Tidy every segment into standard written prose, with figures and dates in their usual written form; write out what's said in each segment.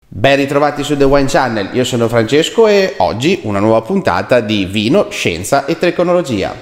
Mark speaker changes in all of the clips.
Speaker 1: Ben ritrovati su The Wine Channel, io sono Francesco e oggi una nuova puntata di vino, scienza e tecnologia.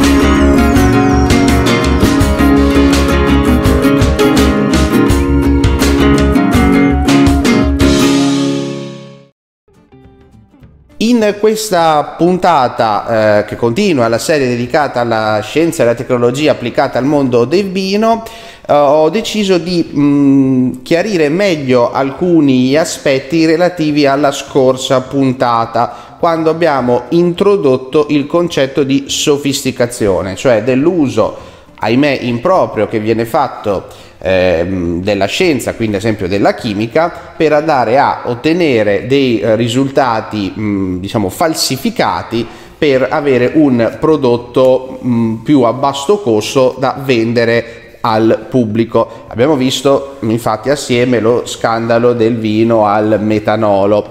Speaker 1: In questa puntata che continua la serie dedicata alla scienza e alla tecnologia applicata al mondo del vino, ho deciso di chiarire meglio alcuni aspetti relativi alla scorsa puntata, quando abbiamo introdotto il concetto di sofisticazione, cioè dell'uso, ahimè improprio, che viene fatto della scienza, quindi ad esempio della chimica, per andare a ottenere dei risultati diciamo falsificati per avere un prodotto più a basso costo da vendere al pubblico. Abbiamo visto infatti assieme lo scandalo del vino al metanolo.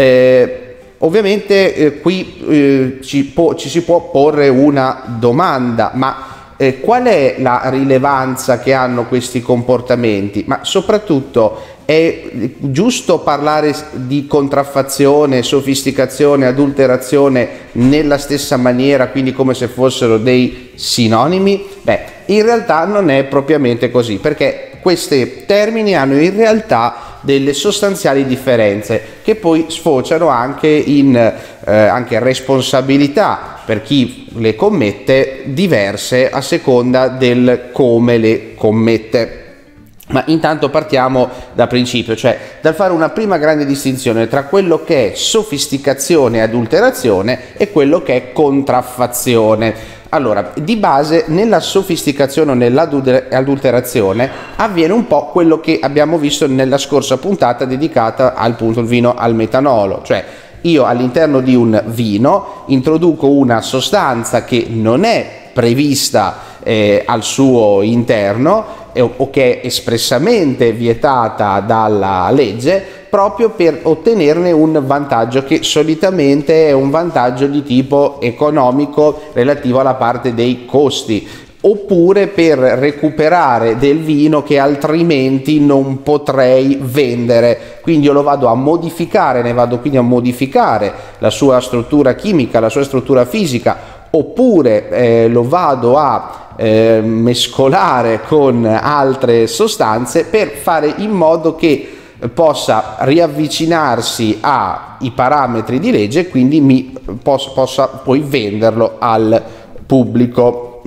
Speaker 1: Ovviamente qui ci si può porre una domanda: ma qual è la rilevanza che hanno questi comportamenti? Ma soprattutto è giusto parlare di contraffazione, sofisticazione, adulterazione nella stessa maniera, quindi come se fossero dei sinonimi? Beh, in realtà non è propriamente così, perché questi termini hanno in realtà delle sostanziali differenze che poi sfociano anche in anche responsabilità per chi le commette diverse a seconda del come le commette. Ma intanto partiamo da principio, cioè dal fare una prima grande distinzione tra quello che è sofisticazione e adulterazione e quello che è contraffazione. Allora, di base nella sofisticazione o nell'adulterazione avviene un po' quello che abbiamo visto nella scorsa puntata dedicata al vino al metanolo, cioè io all'interno di un vino introduco una sostanza che non è prevista al suo interno o che è espressamente vietata dalla legge, proprio per ottenerne un vantaggio che solitamente è un vantaggio di tipo economico relativo alla parte dei costi, oppure per recuperare del vino che altrimenti non potrei vendere. Quindi io lo vado a modificare, ne vado quindi a modificare la sua struttura chimica, la sua struttura fisica, oppure lo vado a mescolare con altre sostanze per fare in modo che possa riavvicinarsi ai parametri di legge e quindi possa poi venderlo al pubblico.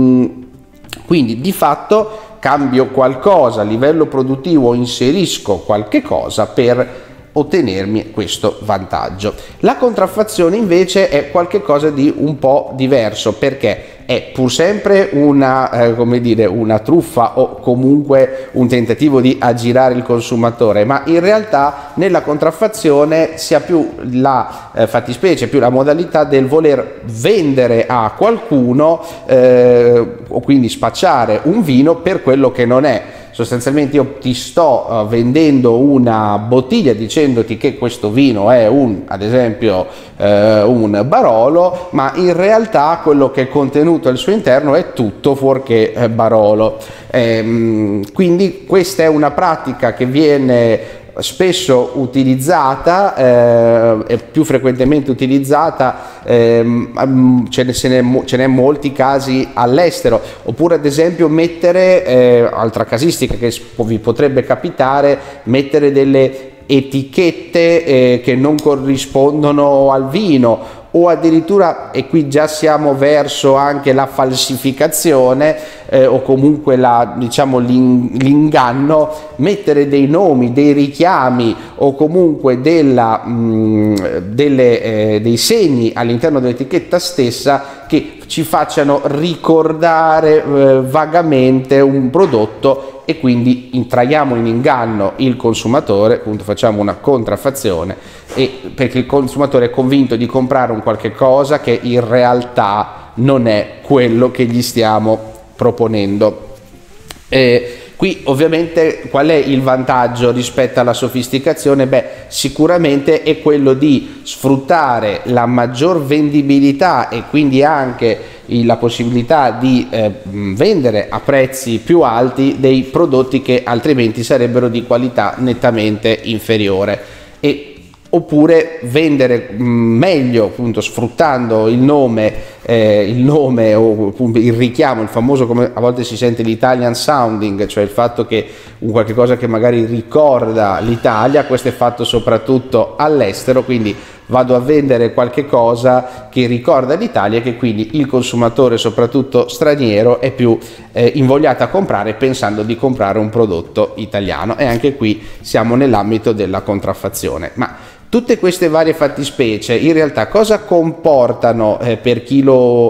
Speaker 1: Quindi di fatto cambio qualcosa a livello produttivo, inserisco qualche cosa per ottenermi questo vantaggio. La contraffazione invece è qualcosa di un po' diverso, perché è pur sempre una, come dire, una truffa o comunque un tentativo di aggirare il consumatore, ma in realtà nella contraffazione si ha più la fattispecie, più la modalità del voler vendere a qualcuno o quindi spacciare un vino per quello che non è. Sostanzialmente io ti sto vendendo una bottiglia dicendoti che questo vino è ad esempio un Barolo, ma in realtà quello che è contenuto al suo interno è tutto fuorché Barolo. Quindi questa è una pratica che viene spesso utilizzata, è più frequentemente utilizzata, ce n'è molti casi all'estero, oppure ad esempio mettere, altra casistica che vi potrebbe capitare, mettere delle etichette che non corrispondono al vino, o addirittura, e qui già siamo verso anche la falsificazione o comunque diciamo l'inganno, mettere dei nomi, dei richiami o comunque dei segni all'interno dell'etichetta stessa che ci facciano ricordare vagamente un prodotto, e quindi intraiamo in inganno il consumatore, appunto facciamo una contraffazione, perché il consumatore è convinto di comprare un qualche cosa che in realtà non è quello che gli stiamo proponendo. Qui ovviamente qual è il vantaggio rispetto alla sofisticazione? Beh, sicuramente è quello di sfruttare la maggior vendibilità e quindi anche la possibilità di vendere a prezzi più alti dei prodotti che altrimenti sarebbero di qualità nettamente inferiore. oppure vendere meglio, appunto sfruttando il nome o il richiamo, il famoso, come a volte si sente, l'Italian sounding, cioè il fatto che un qualche cosa che magari ricorda l'Italia. Questo è fatto soprattutto all'estero, quindi vado a vendere qualche cosa che ricorda l'Italia e che quindi il consumatore, soprattutto straniero, è più invogliato a comprare pensando di comprare un prodotto italiano. E anche qui siamo nell'ambito della contraffazione. Ma tutte queste varie fattispecie in realtà cosa comportano per chi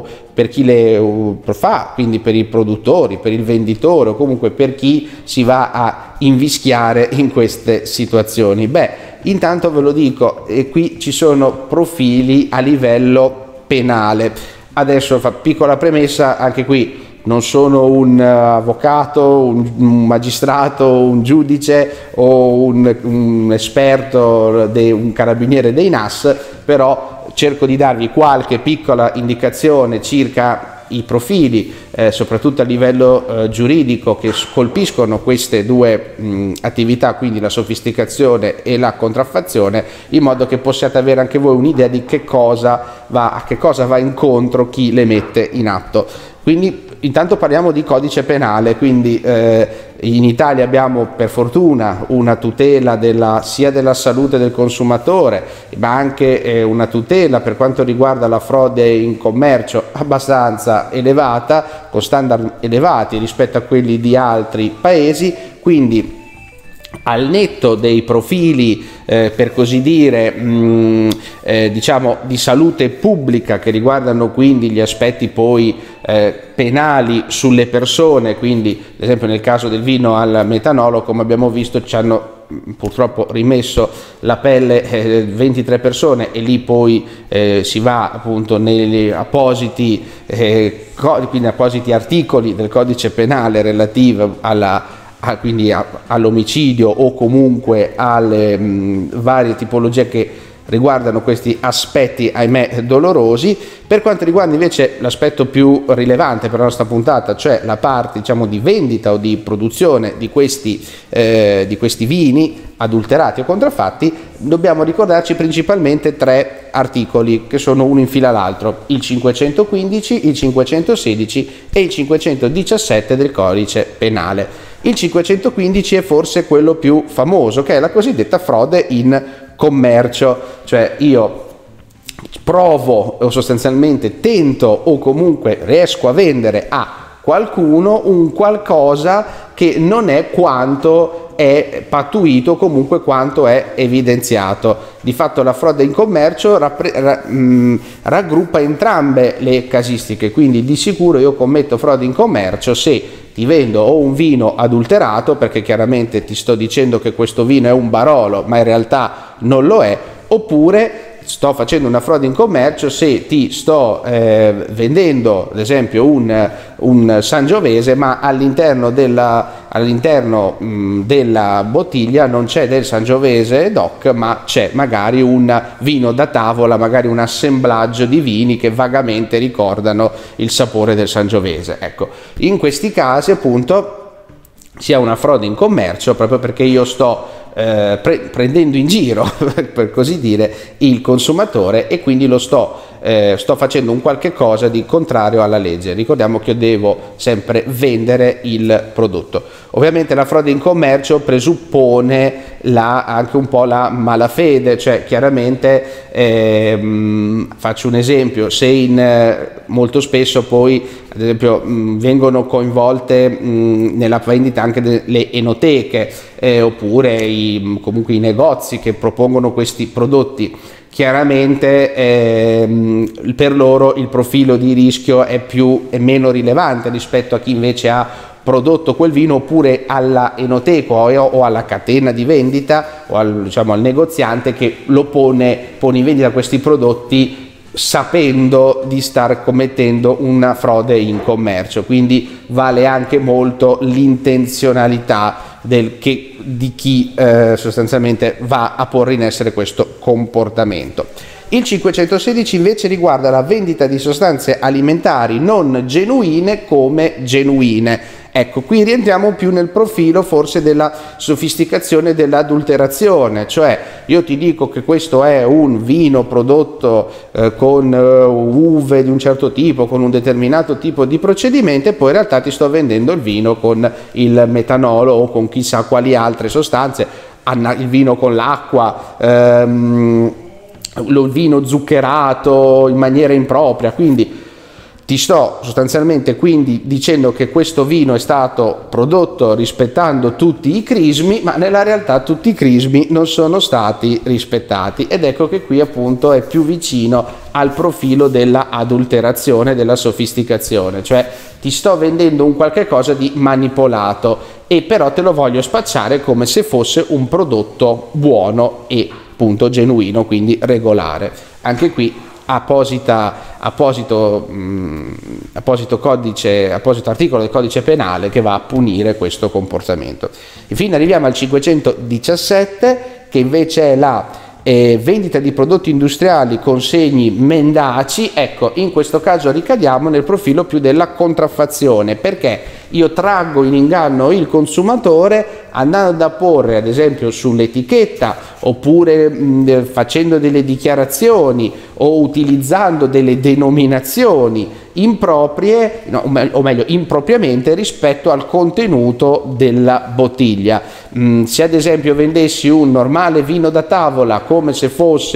Speaker 1: le fa, quindi per i produttori, per il venditore o comunque per chi si va a invischiare in queste situazioni? Beh, intanto ve lo dico, qui ci sono profili a livello penale. Adesso piccola premessa, anche qui non sono un avvocato, un magistrato, un giudice o un esperto, un carabiniere dei NAS, però cerco di darvi qualche piccola indicazione circa i profili, soprattutto a livello giuridico, che colpiscono queste due attività, quindi la sofisticazione e la contraffazione, in modo che possiate avere anche voi un'idea di a che cosa va incontro chi le mette in atto. Quindi intanto parliamo di codice penale, quindi in Italia abbiamo per fortuna una tutela sia della salute del consumatore, ma anche una tutela per quanto riguarda la frode in commercio abbastanza elevata, con standard elevati rispetto a quelli di altri paesi. Quindi al netto dei profili per così dire diciamo di salute pubblica, che riguardano quindi gli aspetti poi penali sulle persone, quindi ad esempio nel caso del vino al metanolo, come abbiamo visto, ci hanno purtroppo rimesso la pelle 23 persone, e lì poi si va appunto negli appositi quindi appositi articoli del codice penale relativi quindi all'omicidio o comunque alle varie tipologie che riguardano questi aspetti, ahimè, dolorosi. Per quanto riguarda invece l'aspetto più rilevante per la nostra puntata, cioè la parte, diciamo, di vendita o di produzione di questi vini adulterati o contraffatti, dobbiamo ricordarci principalmente 3 articoli che sono uno in fila all'altro: il 515, il 516 e il 517 del codice penale. Il 515 è forse quello più famoso, che è la cosiddetta frode in commercio, cioè io provo o sostanzialmente tento o comunque riesco a vendere a qualcuno un qualcosa che non è quanto è pattuito, comunque quanto è evidenziato. Di fatto la frode in commercio raggruppa entrambe le casistiche, quindi di sicuro io commetto frode in commercio se ti vendo o un vino adulterato, perché chiaramente ti sto dicendo che questo vino è un Barolo ma in realtà non lo è, oppure sto facendo una frode in commercio se ti sto vendendo ad esempio un Sangiovese, ma all'interno della bottiglia non c'è del Sangiovese DOC, ma c'è magari un vino da tavola, magari un assemblaggio di vini che vagamente ricordano il sapore del Sangiovese. Ecco, in questi casi appunto sia una frode in commercio, proprio perché io sto prendendo in giro per così dire il consumatore, e quindi lo sto facendo un qualche cosa di contrario alla legge. Ricordiamo che io devo sempre vendere il prodotto. Ovviamente la frode in commercio presuppone anche un po' la malafede, cioè chiaramente faccio un esempio: se molto spesso poi ad esempio vengono coinvolte nella vendita anche delle enoteche oppure comunque i negozi che propongono questi prodotti, chiaramente per loro il profilo di rischio è meno rilevante rispetto a chi invece ha prodotto quel vino, oppure alla enoteca o alla catena di vendita o diciamo al negoziante che lo pone in vendita questi prodotti sapendo di star commettendo una frode in commercio. Quindi vale anche molto l'intenzionalità di chi sostanzialmente va a porre in essere questo comportamento. Il 516 invece riguarda la vendita di sostanze alimentari non genuine come genuine. Ecco, qui rientriamo più nel profilo forse della sofisticazione dell'adulterazione, cioè io ti dico che questo è un vino prodotto con uve di un certo tipo, con un determinato tipo di procedimento, e poi in realtà ti sto vendendo il vino con il metanolo o con chissà quali altre sostanze, il vino con l'acqua, il vino zuccherato in maniera impropria. Quindi ti sto sostanzialmente quindi dicendo che questo vino è stato prodotto rispettando tutti i crismi, ma nella realtà tutti i crismi non sono stati rispettati, ed ecco che qui appunto è più vicino al profilo della adulterazione, della sofisticazione, cioè ti sto vendendo un qualche cosa di manipolato e però te lo voglio spacciare come se fosse un prodotto buono e appunto genuino, quindi regolare. Anche qui apposito articolo del codice penale che va a punire questo comportamento. Infine arriviamo al 517, che invece è la vendita di prodotti industriali con segni mendaci. Ecco, in questo caso ricadiamo nel profilo più della contraffazione, perché io traggo in inganno il consumatore andando a porre ad esempio sull'etichetta, oppure facendo delle dichiarazioni o utilizzando delle denominazioni improprie, o meglio impropriamente rispetto al contenuto della bottiglia. Se ad esempio vendessi un normale vino da tavola come se fosse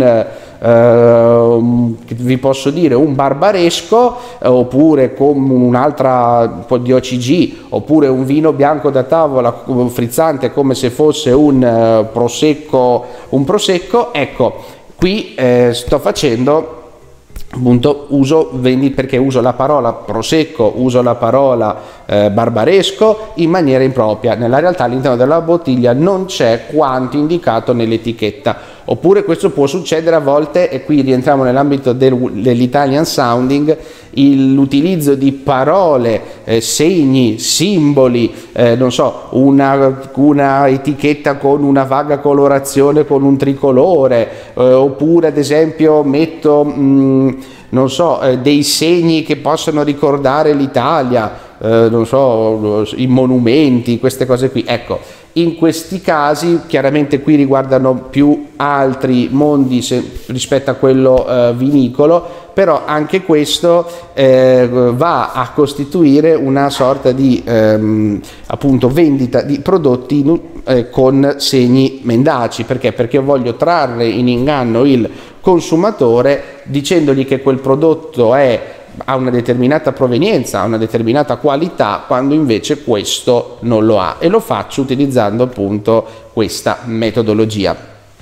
Speaker 1: vi posso dire un barbaresco, oppure con un'altra po' di OCG, oppure un vino bianco da tavola frizzante come se fosse un prosecco, ecco, qui sto facendo appunto perché uso la parola prosecco, uso la parola barbaresco in maniera impropria. Nella realtà all'interno della bottiglia non c'è quanto indicato nell'etichetta. Oppure questo può succedere a volte, e qui rientriamo nell'ambito dell'Italian sounding, l'utilizzo di parole, segni, simboli, non so, una etichetta con una vaga colorazione con un tricolore, oppure ad esempio metto non so, dei segni che possono ricordare l'Italia, non so, i monumenti, queste cose qui. Ecco, in questi casi chiaramente qui riguardano più altri mondi rispetto a quello vinicolo, però anche questo va a costituire una sorta di appunto vendita di prodotti con segni mendaci. Perché voglio trarre in inganno il consumatore dicendogli che quel prodotto ha una determinata provenienza, ha una determinata qualità, quando invece questo non lo ha, e lo faccio utilizzando appunto questa metodologia.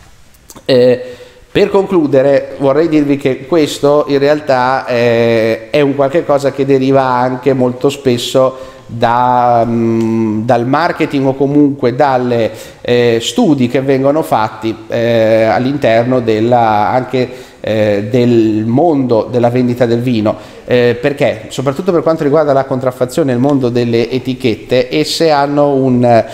Speaker 1: Per concludere vorrei dirvi che questo in realtà è un qualche cosa che deriva anche molto spesso dal marketing, o comunque dalle studi che vengono fatti all'interno del mondo della vendita del vino, perché soprattutto per quanto riguarda la contraffazione nel mondo delle etichette, esse hanno un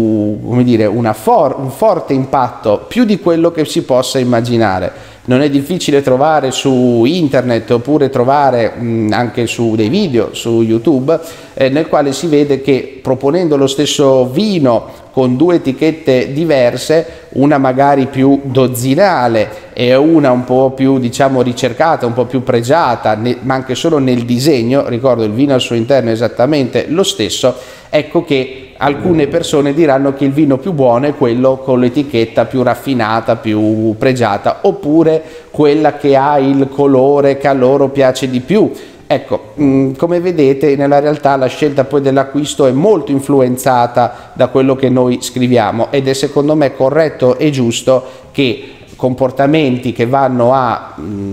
Speaker 1: forte impatto, più di quello che si possa immaginare. Non è difficile trovare su internet, oppure trovare anche su dei video su YouTube, nel quale si vede che proponendo lo stesso vino con due etichette diverse, una magari più dozzinale e una un po' più, diciamo, ricercata, un po' più pregiata, ma anche solo nel disegno, ricordo il vino al suo interno è esattamente lo stesso, ecco che alcune persone diranno che il vino più buono è quello con l'etichetta più raffinata, più pregiata, oppure quella che ha il colore che a loro piace di più. Ecco, come vedete nella realtà la scelta poi dell'acquisto è molto influenzata da quello che noi scriviamo, ed è secondo me corretto e giusto che comportamenti che vanno a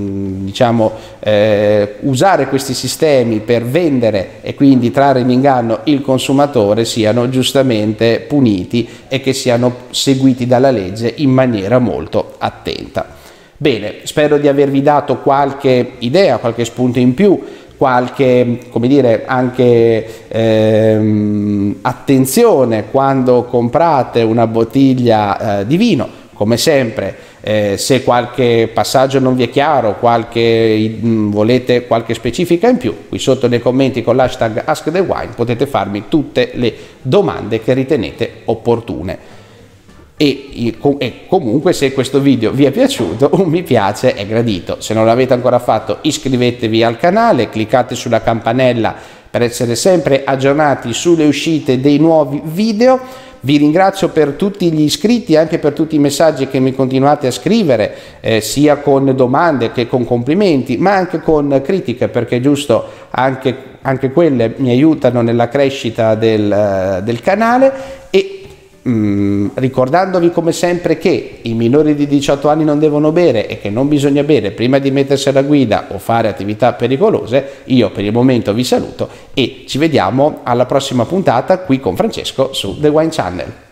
Speaker 1: usare questi sistemi per vendere e quindi trarre in inganno il consumatore siano giustamente puniti e che siano seguiti dalla legge in maniera molto attenta. Bene, spero di avervi dato qualche idea, qualche spunto in più, qualche, come dire, anche attenzione quando comprate una bottiglia di vino. Come sempre Se qualche passaggio non vi è chiaro, volete qualche specifica in più, qui sotto nei commenti con l'hashtag AskTheWine potete farmi tutte le domande che ritenete opportune. E comunque, se questo video vi è piaciuto, un mi piace è gradito. Se non l'avete ancora fatto, iscrivetevi al canale, cliccate sulla campanella per essere sempre aggiornati sulle uscite dei nuovi video. Vi ringrazio per tutti gli iscritti e anche per tutti i messaggi che mi continuate a scrivere, sia con domande che con complimenti, ma anche con critiche, perché è giusto, anche quelle mi aiutano nella crescita del canale. E ricordandovi come sempre che i minori di 18 anni non devono bere e che non bisogna bere prima di mettersi alla guida o fare attività pericolose, io per il momento vi saluto e ci vediamo alla prossima puntata qui con Francesco su The Wine Channel.